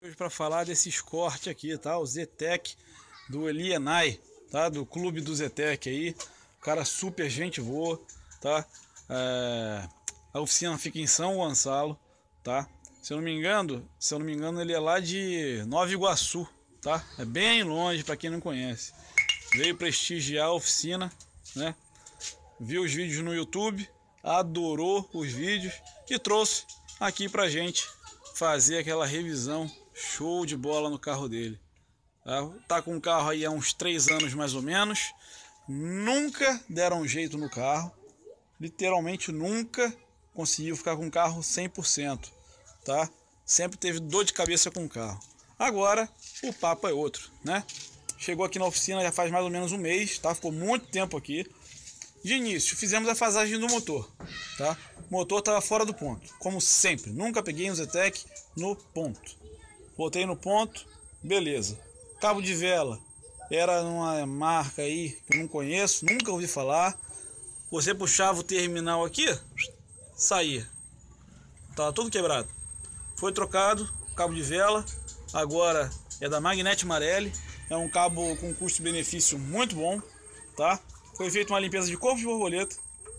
Hoje para falar desse Escort aqui, tá? O Zetec do Elienay, tá? Do clube do Zetec aí. Cara super gente boa, tá? A oficina fica em São Gonçalo, tá? Se eu não me engano, ele é lá de Nova Iguaçu, tá? É bem longe para quem não conhece. Veio prestigiar a oficina, né? Viu os vídeos no YouTube, adorou os vídeos e trouxe aqui pra gente fazer aquela revisão show de bola no carro dele. Tá com o carro aí há uns 3 anos mais ou menos. Nunca deram um jeito no carro. Literalmente nunca conseguiu ficar com o carro 100%, tá? Sempre teve dor de cabeça com o carro. Agora o papo é outro, né? Chegou aqui na oficina já faz mais ou menos um mês, tá? Ficou muito tempo aqui. De início, fizemos a fasagem do motor, tá? O motor estava fora do ponto, como sempre. Nunca peguei um Zetec no ponto. Botei no ponto, beleza. Cabo de vela era uma marca aí que eu não conheço, nunca ouvi falar. Você puxava o terminal aqui, saía. Tava tudo quebrado. Foi trocado, cabo de vela. Agora é da Magnete Marelli. É um cabo com custo-benefício muito bom, tá? Foi feita uma limpeza de corpo de borboleta.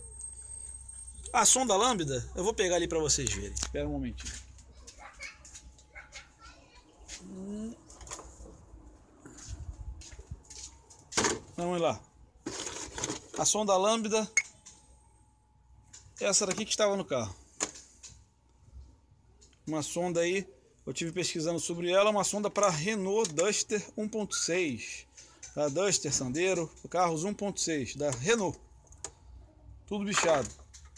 A sonda lambda, eu vou pegar ali para vocês verem. Espera um momentinho. Vamos lá. A sonda lambda, essa daqui que estava no carro. Uma sonda aí, eu tive pesquisando sobre ela, uma sonda para Renault Duster 1.6. Da Duster, Sandero, carros 1.6 da Renault. Tudo bichado.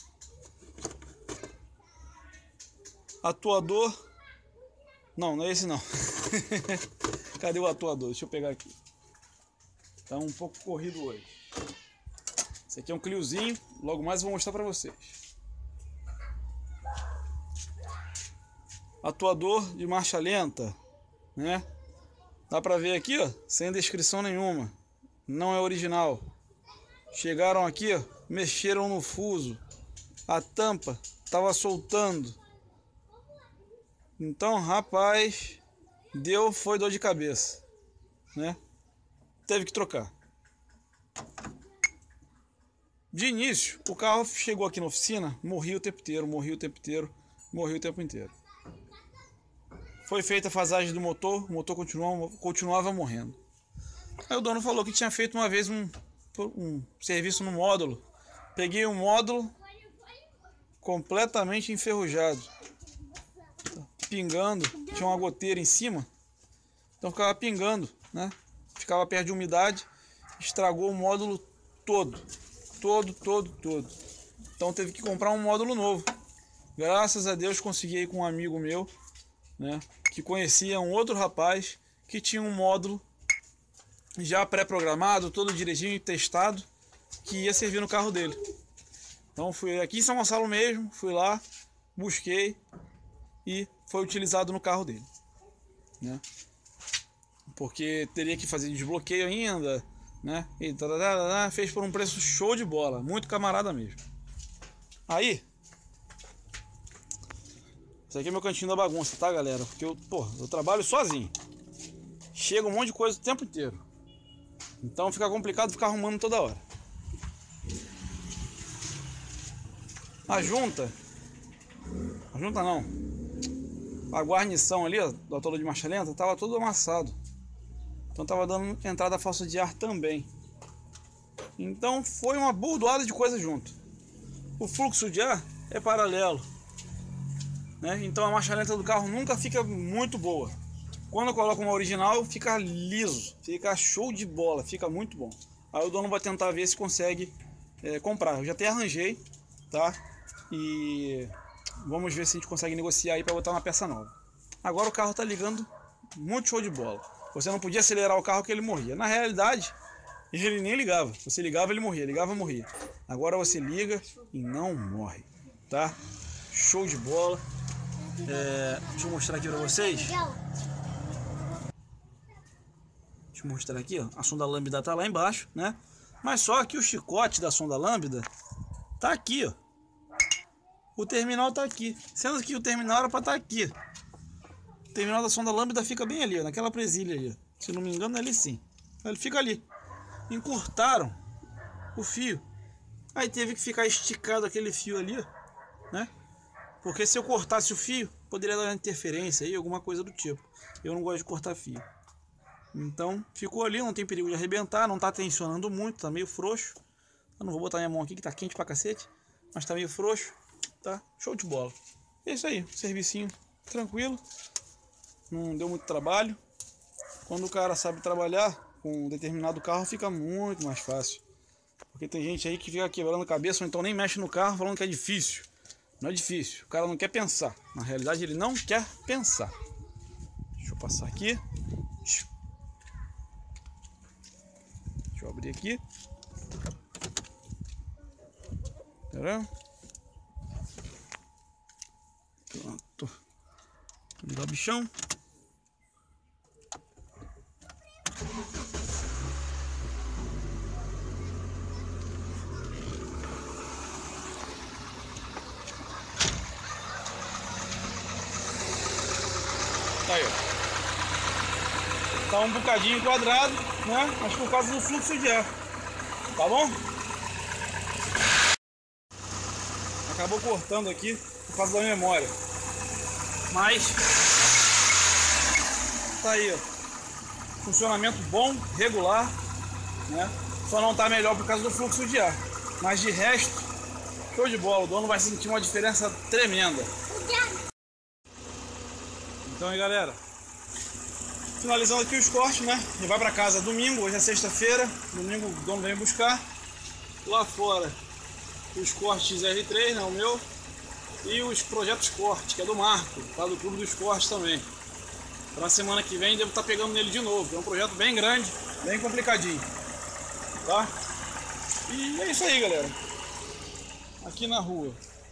Atuador. Não é esse não. Cadê o atuador? Deixa eu pegar aqui. Tá um pouco corrido hoje. Esse aqui é um Cliozinho. Logo mais eu vou mostrar para vocês. Atuador de marcha lenta, né? Dá pra ver aqui, ó, sem descrição nenhuma. Não é original. Chegaram aqui, ó, mexeram no fuso. A tampa tava soltando. Então, rapaz, foi dor de cabeça, né? Teve que trocar. De início, o carro chegou aqui na oficina, morria o tempo inteiro. Foi feita a fasagem do motor, o motor continuava morrendo. Aí o dono falou que tinha feito uma vez um serviço no módulo. Peguei um módulo completamente enferrujado, pingando, tinha uma goteira em cima, então ficava pingando, né? Ficava perto de umidade, estragou o módulo todo. Então teve que comprar um módulo novo. Graças a Deus consegui ir com um amigo meu, né, que conhecia um outro rapaz que tinha um módulo já pré-programado, todo direitinho e testado, que ia servir no carro dele. Então fui aqui em São Gonçalo mesmo, fui lá, busquei e foi utilizado no carro dele, né? Porque teria que fazer desbloqueio ainda, né? E fez por um preço show de bola, muito camarada mesmo. Aí, esse aqui é meu cantinho da bagunça, tá, galera? Porque eu trabalho sozinho. Chega um monte de coisa o tempo inteiro. Então fica complicado ficar arrumando toda hora. A junta não. A guarnição ali, ó, do atuador de marcha lenta, tava todo amassado. Então tava dando entrada falsa de ar também. Então foi uma bordoada de coisa junto. O fluxo de ar é paralelo, né? Então a marcha lenta do carro nunca fica muito boa. Quando eu coloco uma original, fica liso, fica show de bola, fica muito bom. Aí o dono vai tentar ver se consegue comprar. Eu já até arranjei, tá? E vamos ver se a gente consegue negociar aí para botar uma peça nova. Agora o carro tá ligando muito show de bola. Você não podia acelerar o carro que ele morria. Na realidade, ele nem ligava. Você ligava, ele morria. Ligava, morria. Agora você liga e não morre, tá? Show de bola. Deixa eu mostrar aqui pra vocês. Deixa eu mostrar aqui, ó. A sonda lambda tá lá embaixo, né? Mas só que o chicote da sonda lambda tá aqui, ó. O terminal tá aqui. Sendo que o terminal era pra estar aqui. terminal da sonda lambda fica bem ali, ó, naquela presilha ali, ó. Se não me engano, é ali sim. Ele fica ali. Encurtaram o fio. Aí teve que ficar esticado aquele fio ali, ó, né? Porque se eu cortasse o fio, poderia dar interferência aí, alguma coisa do tipo. Eu não gosto de cortar fio. Então ficou ali, não tem perigo de arrebentar, não tá tensionando muito, tá meio frouxo. Eu não vou botar minha mão aqui que tá quente pra cacete, mas tá meio frouxo, tá? Show de bola. É isso aí, servicinho tranquilo, não deu muito trabalho. Quando o cara sabe trabalhar com um determinado carro, fica muito mais fácil. Porque tem gente aí que fica quebrando a cabeça, ou então nem mexe no carro falando que é difícil. Não é difícil, o cara não quer pensar. Na realidade ele não quer pensar. Deixa eu passar aqui. Deixa eu abrir aqui. Pronto. Vamos dar o bichão. Aí, ó. Tá um bocadinho quadrado, né? Mas por causa do fluxo de ar. Tá bom? Acabou cortando aqui por causa da memória. Mas tá aí, ó. Funcionamento bom, regular, né? Só não tá melhor por causa do fluxo de ar. Mas de resto, show de bola. O dono vai sentir uma diferença tremenda. Então aí, galera, finalizando aqui os cortes, né? Ele vai pra casa domingo, hoje é sexta-feira. Domingo o dono vem buscar. Lá fora os cortes R3, né? O meu. E os projetos corte, que é do Marco, lá do Clube dos Cortes também. Então, na semana que vem devo estar pegando nele de novo. É um projeto bem grande, bem complicadinho. Tá? E é isso aí, galera. Aqui na rua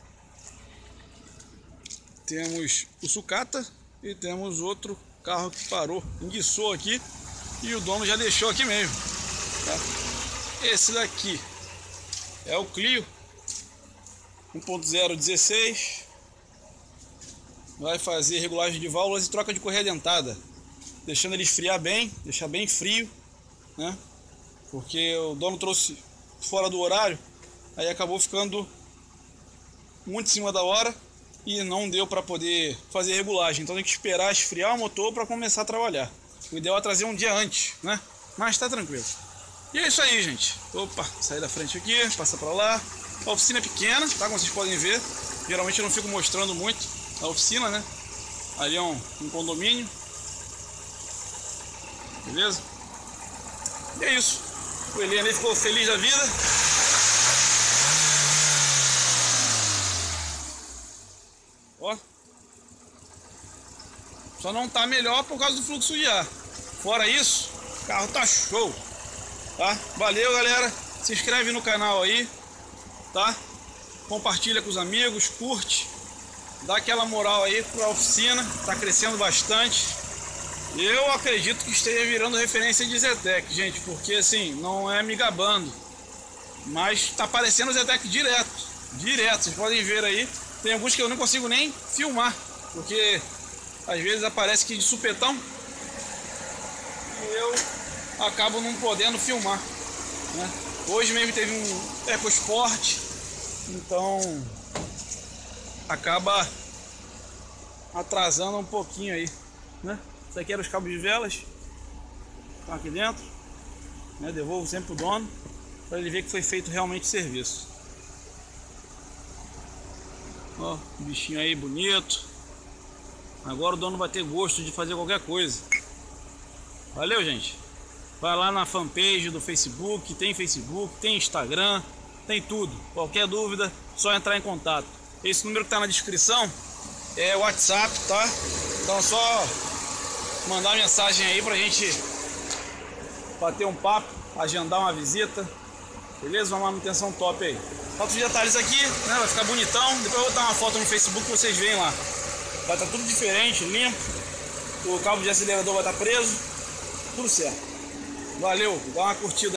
temos o sucata e temos outro carro que parou, enguiçou aqui e o dono já deixou aqui mesmo, tá? Esse daqui é o Clio 1.016, vai fazer regulagem de válvulas e troca de correia dentada, deixando ele esfriar bem, deixar bem frio, né? Porque o dono trouxe fora do horário, aí acabou ficando muito em cima da hora e não deu para poder fazer regulagem, então tem que esperar esfriar o motor para começar a trabalhar. O ideal é trazer um dia antes, né? Mas tá tranquilo. E é isso aí, gente. Opa, sair da frente aqui, passa para lá. A oficina é pequena, tá? Como vocês podem ver. Geralmente eu não fico mostrando muito a oficina, né? Ali é um condomínio. Beleza? E é isso. O Eliane ficou feliz da vida. Ó. Só não tá melhor por causa do fluxo de ar. Fora isso, o carro tá show. Tá? Valeu, galera. Se inscreve no canal aí, tá? Compartilha com os amigos, curte. Dá aquela moral aí pra oficina. Tá crescendo bastante. Eu acredito que esteja virando referência de Zetec, gente. Porque assim, não é me gabando, mas tá aparecendo o Zetec direto. Direto, vocês podem ver aí. Tem alguns que eu não consigo nem filmar, porque às vezes aparece que de supetão e eu acabo não podendo filmar, né? Hoje mesmo teve um EcoSport, então acaba atrasando um pouquinho aí, né? Isso aqui eram os cabos de velas, estão aqui dentro, né? Devolvo sempre o dono para ele ver que foi feito realmente o serviço. Ó, o bichinho aí bonito. Agora o dono vai ter gosto de fazer qualquer coisa. Valeu, gente. Vai lá na fanpage do Facebook, tem Instagram, tem tudo. Qualquer dúvida, só entrar em contato. Esse número que tá na descrição é o WhatsApp, tá? Então é só mandar mensagem aí pra gente bater um papo, agendar uma visita. Beleza? Uma manutenção top aí. Falta os detalhes aqui, né? Vai ficar bonitão. Depois eu vou botar uma foto no Facebook pra vocês verem lá. Vai estar tudo diferente, limpo. O cabo de acelerador vai estar preso. Tudo certo. Valeu, dá uma curtida aí.